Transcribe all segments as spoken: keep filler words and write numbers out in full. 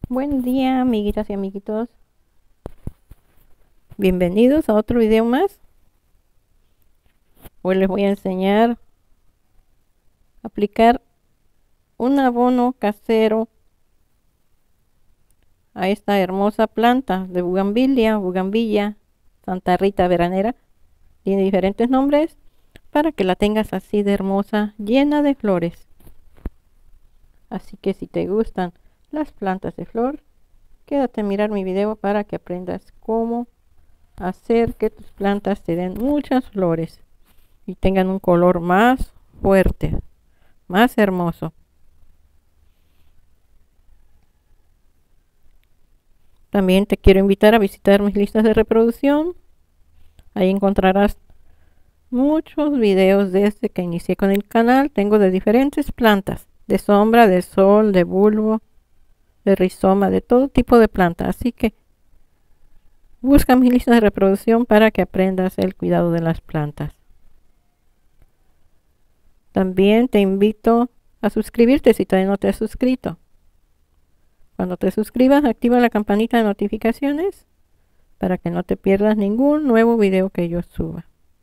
Buen día, amiguitas y amiguitos. Bienvenidos a otro video más. Hoy les voy a enseñar a aplicar un abono casero a esta hermosa planta de bugambilia, bugambilla, Santa Rita veranera. Tiene diferentes nombres para que la tengas así de hermosa, llena de flores. Así que si te gustan las plantas de flor, quédate a mirar mi video para que aprendas cómo hacer que tus plantas te den muchas flores y tengan un color más fuerte, más hermoso. También te quiero invitar a visitar mis listas de reproducción. Ahí encontrarás muchos videos desde que inicié con el canal. Tengo de diferentes plantas, de sombra, de sol, de bulbo, de rizoma, de todo tipo de plantas. Así que busca mis listas de reproducción para que aprendas el cuidado de las plantas. También te invito a suscribirte si todavía no te has suscrito. Cuando te suscribas, activa la campanita de notificaciones para que no te pierdas ningún nuevo video que yo suba.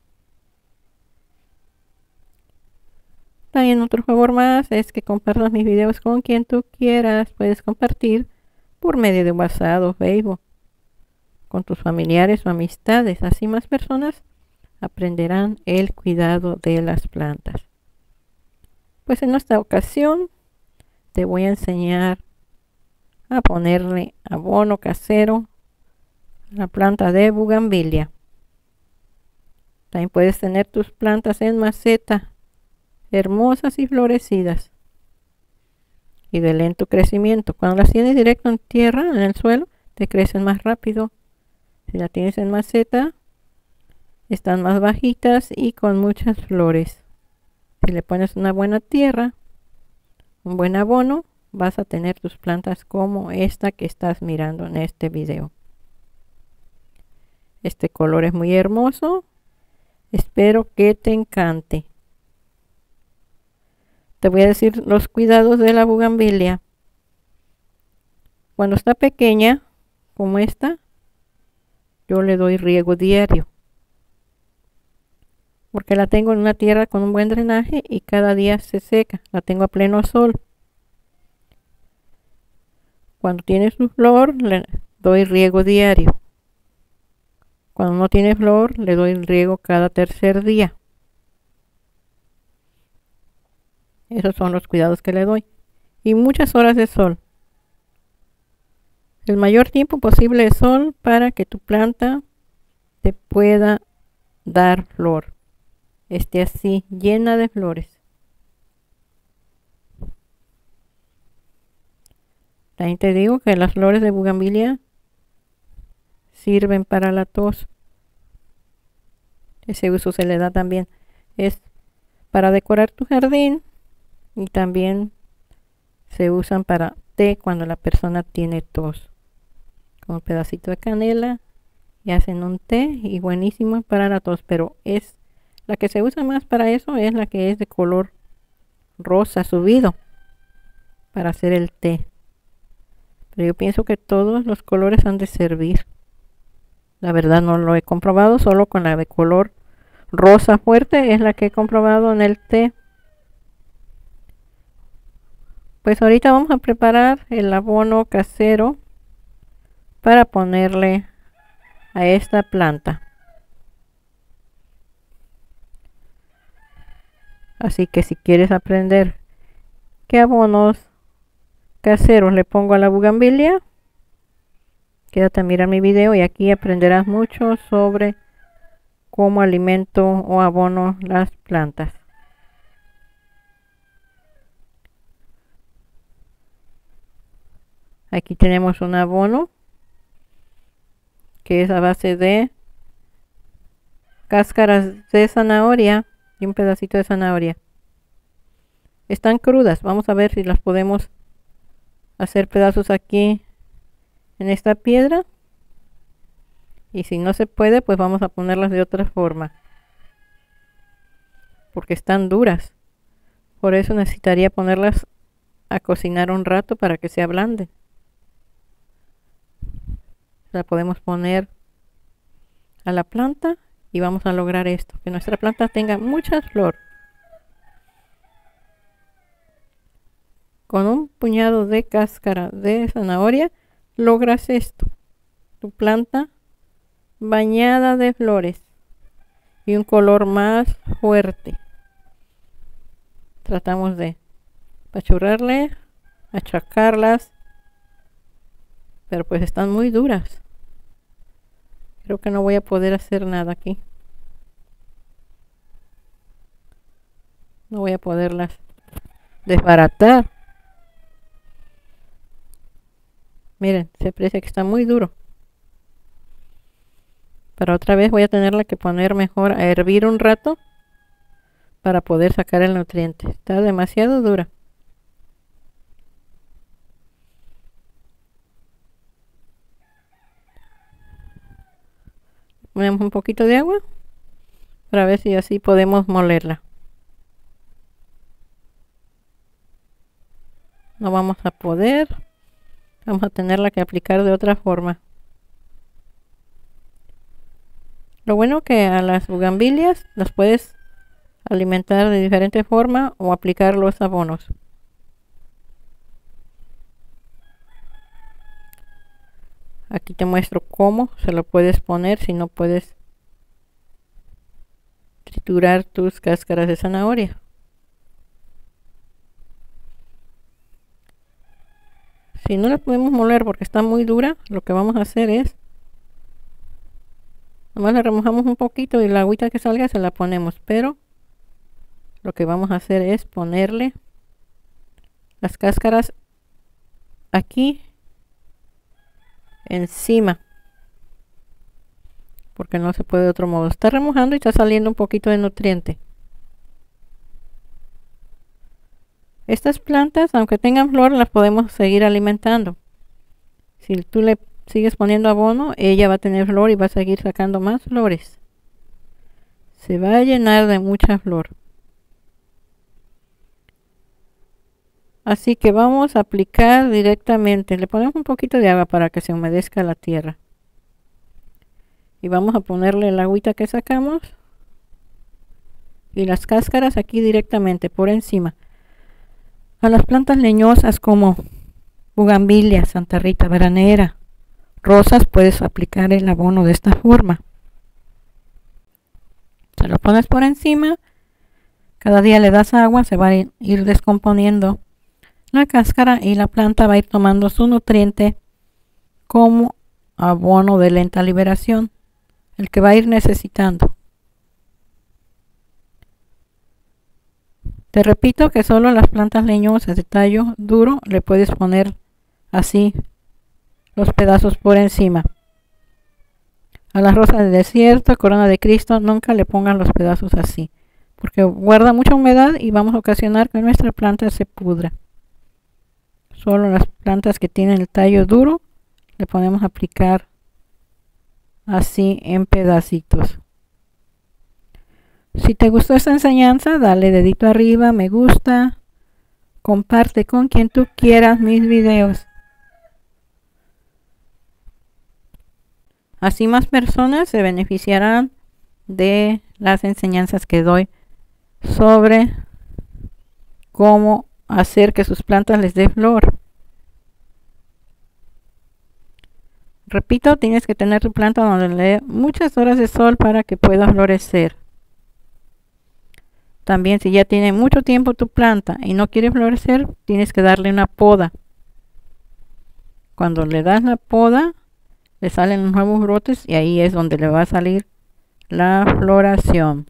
También otro favor más es que compartas mis videos con quien tú quieras. Puedes compartir por medio de WhatsApp o Facebook con tus familiares o amistades. Así más personas aprenderán el cuidado de las plantas. Pues en esta ocasión te voy a enseñar a ponerle abono casero a la planta de bugambilia. También puedes tener tus plantas en maceta, hermosas y florecidas y de lento crecimiento. Cuando las tienes directo en tierra, en el suelo, te crecen más rápido. Si la tienes en maceta, están más bajitas y con muchas flores. Si le pones una buena tierra, un buen abono, vas a tener tus plantas como esta que estás mirando en este video. Este color es muy hermoso. Espero que te encante. Te voy a decir los cuidados de la bugambilia. Cuando está pequeña, como esta, yo le doy riego diario, porque la tengo en una tierra con un buen drenaje y cada día se seca. La tengo a pleno sol. Cuando tiene su flor, le doy riego diario. Cuando no tiene flor, le doy riego cada tercer día. Esos son los cuidados que le doy. Y muchas horas de sol. El mayor tiempo posible de sol para que tu planta te pueda dar flor. Esté así, llena de flores. También te digo que las flores de bugambilia sirven para la tos. Ese uso se le da también. Es para decorar tu jardín y también se usan para té cuando la persona tiene tos. Con un pedacito de canela y hacen un té y buenísimo para la tos, pero es la que se usa más para eso es la que es de color rosa subido para hacer el té. Pero yo pienso que todos los colores han de servir. La verdad no lo he comprobado, solo con la de color rosa fuerte es la que he comprobado en el té. Pues ahorita vamos a preparar el abono casero para ponerle a esta planta. Así que si quieres aprender qué abonos caseros le pongo a la bugambilia, quédate a mirar mi video y aquí aprenderás mucho sobre cómo alimento o abono las plantas. Aquí tenemos un abono que es a base de cáscaras de zanahoria y un pedacito de zanahoria. Están crudas, vamos a ver si las podemos hacer pedazos aquí en esta piedra, y si no se puede, pues vamos a ponerlas de otra forma porque están duras. Por eso necesitaría ponerlas a cocinar un rato para que se ablanden. la podemos poner a la planta y vamos a lograr esto, que nuestra planta tenga mucha flor. Con un puñado de cáscara de zanahoria logras esto, tu planta bañada de flores y un color más fuerte. Tratamos de apachurrarle, achacarlas, pero pues están muy duras. Creo que no voy a poder hacer nada aquí. No voy a poderlas desbaratar. Miren, se aprecia que está muy duro. Pero otra vez voy a tenerla que poner mejor a hervir un rato para poder sacar el nutriente. Está demasiado dura. Ponemos un poquito de agua para ver si así podemos molerla. No vamos a poder. Vamos a tenerla que aplicar de otra forma. Lo bueno que a las bugambilias las puedes alimentar de diferente forma o aplicar los abonos. Aquí te muestro cómo se lo puedes poner si no puedes triturar tus cáscaras de zanahoria. Si no la podemos moler porque está muy dura, lo que vamos a hacer es nomás la remojamos un poquito y la agüita que salga se la ponemos, pero lo que vamos a hacer es ponerle las cáscaras aquí encima, porque no se puede de otro modo. Está remojando y está saliendo un poquito de nutriente. Estas plantas, aunque tengan flor, las podemos seguir alimentando. Si tú le sigues poniendo abono, ella va a tener flor y va a seguir sacando más flores. Se va a llenar de mucha flor. Así que vamos a aplicar directamente. Le ponemos un poquito de agua para que se humedezca la tierra. Y vamos a ponerle el agüita que sacamos y las cáscaras aquí directamente por encima. A las plantas leñosas como bugambilia, Santa Rita veranera, rosas, puedes aplicar el abono de esta forma. Se lo pones por encima, cada día le das agua, se va a ir descomponiendo la cáscara y la planta va a ir tomando su nutriente como abono de lenta liberación, el que va a ir necesitando. Te repito que solo las plantas leñosas de tallo duro le puedes poner así los pedazos por encima. A las rosas de desierto, corona de Cristo, nunca le pongan los pedazos así, porque guarda mucha humedad y vamos a ocasionar que nuestra planta se pudra. Solo las plantas que tienen el tallo duro le podemos aplicar así en pedacitos. Si te gustó esta enseñanza, dale dedito arriba, me gusta, comparte con quien tú quieras mis videos. Así más personas se beneficiarán de las enseñanzas que doy sobre cómo hacer que sus plantas les dé flor. Repito, tienes que tener tu planta donde le dé muchas horas de sol para que pueda florecer. También si ya tiene mucho tiempo tu planta y no quiere florecer, tienes que darle una poda. Cuando le das la poda, le salen los nuevos brotes y ahí es donde le va a salir la floración.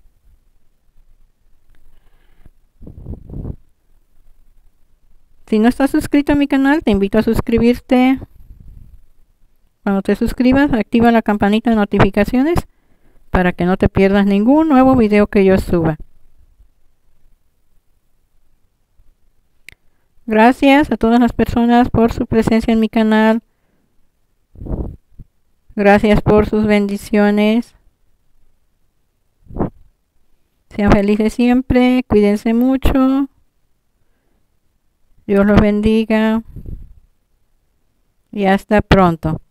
Si no estás suscrito a mi canal, te invito a suscribirte. Cuando te suscribas, activa la campanita de notificaciones para que no te pierdas ningún nuevo video que yo suba. Gracias a todas las personas por su presencia en mi canal. Gracias por sus bendiciones. Sean felices siempre, cuídense mucho. Dios los bendiga. Y hasta pronto.